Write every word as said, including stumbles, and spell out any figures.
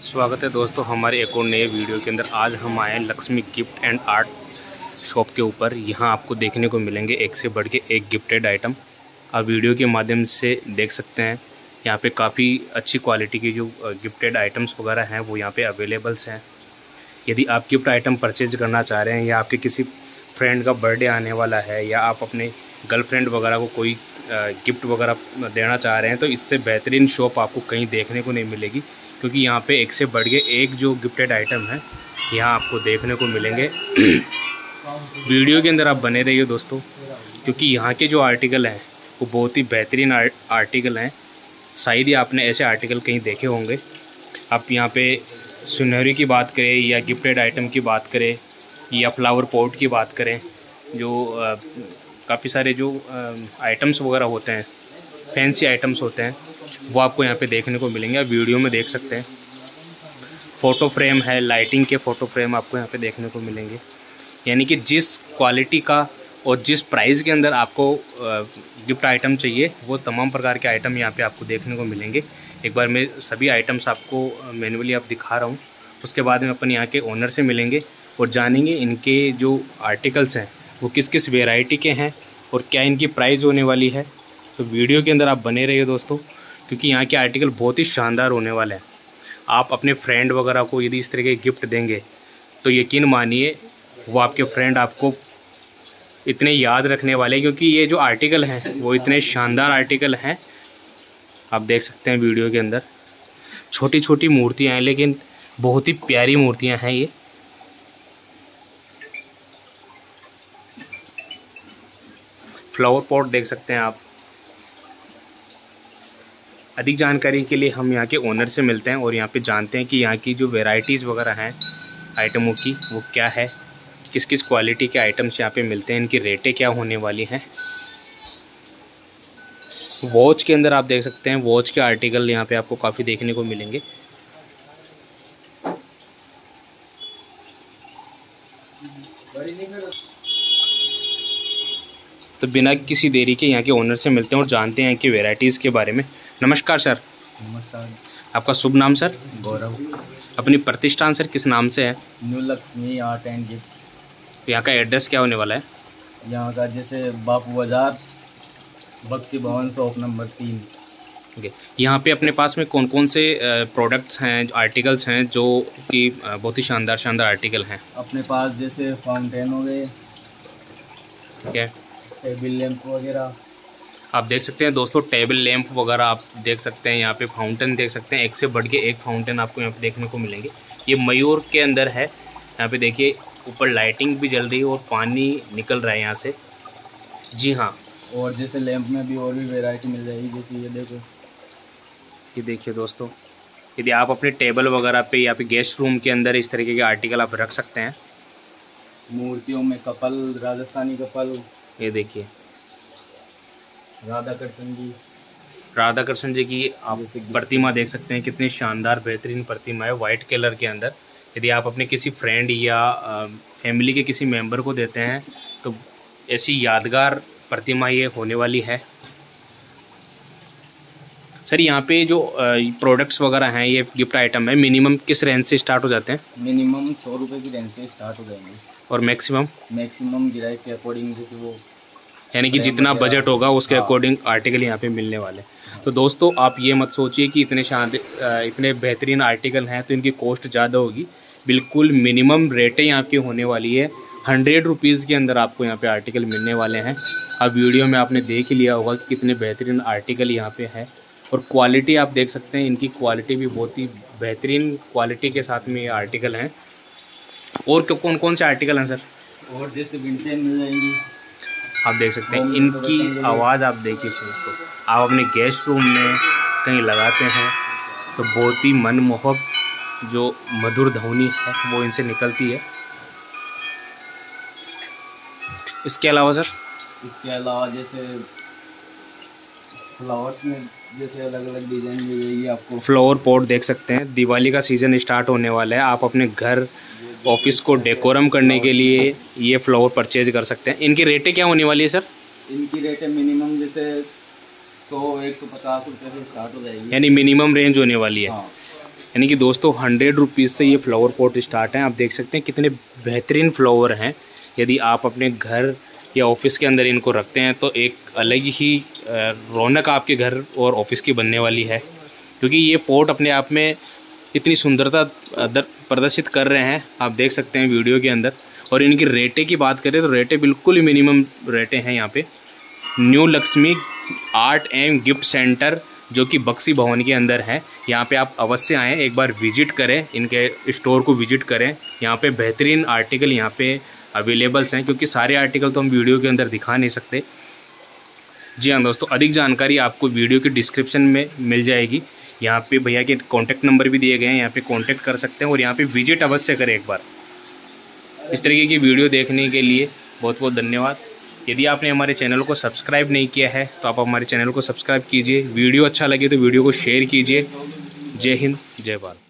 स्वागत है दोस्तों हमारे एक और नए वीडियो के अंदर। आज हम आए हैं Lakshmi gift and art shop के ऊपर। यहाँ आपको देखने को मिलेंगे एक से बढ़ के एक गिफ्टेड आइटम। आप वीडियो के माध्यम से देख सकते हैं। यहाँ पे काफ़ी अच्छी क्वालिटी की जो गिफ्टेड आइटम्स वगैरह हैं वो यहाँ पे अवेलेबल्स हैं। यदि आप गिफ्ट आइटम परचेज करना चाह रहे हैं या आपके किसी फ्रेंड का बर्थडे आने वाला है या आप अपने गर्लफ्रेंड वगैरह को कोई गिफ्ट वगैरह देना चाह रहे हैं तो इससे बेहतरीन शॉप आपको कहीं देखने को नहीं मिलेगी, क्योंकि यहाँ पे एक से बढ़ के एक जो गिफ्टेड आइटम है यहाँ आपको देखने को मिलेंगे। वीडियो के अंदर आप बने रहिए दोस्तों, क्योंकि यहाँ के जो आर्टिकल हैं वो बहुत ही बेहतरीन आर्टिकल हैं। शायद ही आपने ऐसे आर्टिकल कहीं देखे होंगे। आप यहाँ पे सुनहरी की बात करें या गिफ्टेड आइटम की बात करें या फ्लावर पॉट की बात करें, जो काफ़ी सारे जो आइटम्स वगैरह होते हैं, फैंसी आइटम्स होते हैं, वो आपको यहाँ पे देखने को मिलेंगे। आप वीडियो में देख सकते हैं। फ़ोटो फ्रेम है, लाइटिंग के फ़ोटो फ्रेम आपको यहाँ पे देखने को मिलेंगे। यानी कि जिस क्वालिटी का और जिस प्राइस के अंदर आपको गिफ्ट आइटम चाहिए वो तमाम प्रकार के आइटम यहाँ पे आपको देखने को मिलेंगे। एक बार मैं सभी आइटम्स आपको मैनुअली आप दिखा रहा हूँ, उसके बाद में अपन यहाँ के ओनर से मिलेंगे और जानेंगे इनके जो आर्टिकल्स हैं वो किस किस वेराइटी के हैं और क्या इनकी प्राइस होने वाली है। तो वीडियो के अंदर आप बने रहिए दोस्तों, क्योंकि यहाँ के आर्टिकल बहुत ही शानदार होने वाले हैं। आप अपने फ्रेंड वगैरह को यदि इस तरह के गिफ्ट देंगे तो यकीन मानिए वो आपके फ्रेंड आपको इतने याद रखने वाले हैं, क्योंकि ये जो आर्टिकल हैं वो इतने शानदार आर्टिकल हैं। आप देख सकते हैं वीडियो के अंदर छोटी छोटी मूर्तियाँ हैं, लेकिन बहुत ही प्यारी मूर्तियाँ हैं। ये फ्लावर पॉट देख सकते हैं आप। अधिक जानकारी के लिए हम यहाँ के ओनर से मिलते हैं और यहाँ पे जानते हैं कि यहाँ की जो वेराइटीज़ वगैरह हैं आइटमों की वो क्या है, किस किस क्वालिटी के आइटम्स यहाँ पे मिलते हैं, इनकी रेटें क्या होने वाली हैं। वॉच के अंदर आप देख सकते हैं, वॉच के आर्टिकल यहाँ पे आपको काफ़ी देखने को मिलेंगे। तो बिना किसी देरी के यहाँ के ओनर से मिलते हैं और जानते हैं कि वेराइटीज़ के बारे में। नमस्कार सर। नमस्कार। आपका शुभ नाम सर? गौरव। अपनी प्रतिष्ठान सर किस नाम से है? New Lakshmi art and gift. यहाँ का एड्रेस क्या होने वाला है? यहाँ का जैसे बापू बाजार, बख्शी भवन, शॉप नंबर तीन। ओके, यहाँ पे अपने पास में कौन कौन से प्रोडक्ट्स हैं, आर्टिकल्स हैं जो कि बहुत ही शानदार शानदार आर्टिकल हैं? अपने पास जैसे फाउंटेन हो गए, ठीक है, टेबल लैंप वगैरह आप देख सकते हैं दोस्तों। टेबल लैंप वगैरह आप देख सकते हैं, यहाँ पे फाउंटेन देख सकते हैं। एक से बढ़ के एक फाउंटेन आपको यहाँ पे देखने को मिलेंगे। ये मयूर के अंदर है। यहाँ पे देखिए ऊपर लाइटिंग भी जल रही है और पानी निकल रहा है यहाँ से। जी हाँ। और जैसे लैंप में भी और भी वैरायटी मिल जाएगी, जैसे ये देखो। ये देखिए दोस्तों, यदि आप अपने टेबल वगैरह पे या फिर गेस्ट रूम के अंदर इस तरीके के आर्टिकल आप रख सकते हैं। मूर्तियों में कपल, राजस्थानी कपल, ये देखिए राधा कृष्ण जी राधा कृष्ण जी की आप प्रतिमा देख सकते हैं। कितनी शानदार बेहतरीन प्रतिमा है वाइट कलर के अंदर। यदि आप अपने किसी फ्रेंड या फैमिली के किसी मेंबर को देते हैं तो ऐसी यादगार प्रतिमा ये होने वाली है। सर यहाँ पे जो प्रोडक्ट्स वगैरह हैं, ये गिफ्ट आइटम है, मिनिमम किस रेंज से स्टार्ट हो जाते हैं? मिनिमम सौ रुपये की रेंज से स्टार्ट हो जाएंगे। और मैक्सिमम? मैक्सिमम गिराए के अकॉर्डिंग, जैसे वो यानी कि जितना बजट होगा उसके अकॉर्डिंग आर्टिकल यहाँ पे मिलने वाले। तो दोस्तों आप ये मत सोचिए कि इतने शानदार इतने बेहतरीन आर्टिकल हैं तो इनकी कॉस्ट ज़्यादा होगी। बिल्कुल मिनिमम रेटें यहाँ की होने वाली है। हंड्रेड रुपीज़ के अंदर आपको यहाँ पे आर्टिकल मिलने वाले हैं। अब वीडियो में आपने देख ही लिया होगा कि कितने बेहतरीन आर्टिकल यहाँ पे है और क्वालिटी आप देख सकते हैं। इनकी क्वालिटी भी बहुत ही बेहतरीन क्वालिटी के साथ में ये आर्टिकल हैं। और कौन कौन से आर्टिकल हैं सर? और जैसे विंटेज मिल जाएंगी, आप देख सकते हैं। इनकी आवाज़ आप देखिए दोस्तों, आप अपने गेस्ट रूम में कहीं लगाते हैं तो बहुत ही मनमोहक जो मधुर ध्वनि है वो इनसे निकलती है। इसके अलावा सर? इसके अलावा जैसे फ्लावर्स में जैसे अलग अलग डिज़ाइन मिल जाएगी आपको। फ्लावर पॉट देख सकते हैं। दिवाली का सीज़न स्टार्ट होने वाला है, आप अपने घर ऑफिस को डेकोरम करने के लिए ये फ्लावर परचेज कर सकते हैं। इनकी रेटें क्या होने वाली है सर? इनकी रेटें मिनिमम जैसे सौ एक सौ पचास रुपये से स्टार्ट हो जाएगी, यानी मिनिमम रेंज होने वाली है। हाँ। यानी कि दोस्तों हंड्रेड रुपीज़ से ये फ्लावर पॉट स्टार्ट हैं। आप देख सकते हैं कितने बेहतरीन फ्लावर हैं। यदि आप अपने घर या ऑफिस के अंदर इनको रखते हैं तो एक अलग ही रौनक आपके घर और ऑफिस की बनने वाली है, क्योंकि ये पॉट अपने आप में इतनी सुंदरता प्रदर्शित कर रहे हैं। आप देख सकते हैं वीडियो के अंदर। और इनकी रेटे की बात करें तो रेटे बिल्कुल ही मिनिमम रेटे हैं यहाँ पे। New Lakshmi art and gift centre जो कि बक्सी भवन के अंदर है, यहाँ पे आप अवश्य आएँ, एक बार विजिट करें, इनके स्टोर को विजिट करें। यहाँ पे बेहतरीन आर्टिकल यहाँ पे अवेलेबल्स हैं, क्योंकि सारे आर्टिकल तो हम वीडियो के अंदर दिखा नहीं सकते। जी हाँ दोस्तों, अधिक जानकारी आपको वीडियो के डिस्क्रिप्शन में मिल जाएगी। यहाँ पे भैया के कॉन्टैक्ट नंबर भी दिए गए हैं, यहाँ पे कॉन्टैक्ट कर सकते हैं और यहाँ पे विजिट अवश्य करें एक बार। इस तरीके की वीडियो देखने के लिए बहुत बहुत धन्यवाद। यदि आपने हमारे चैनल को सब्सक्राइब नहीं किया है तो आप हमारे चैनल को सब्सक्राइब कीजिए। वीडियो अच्छा लगे तो वीडियो को शेयर कीजिए। जय हिंद, जय भारत।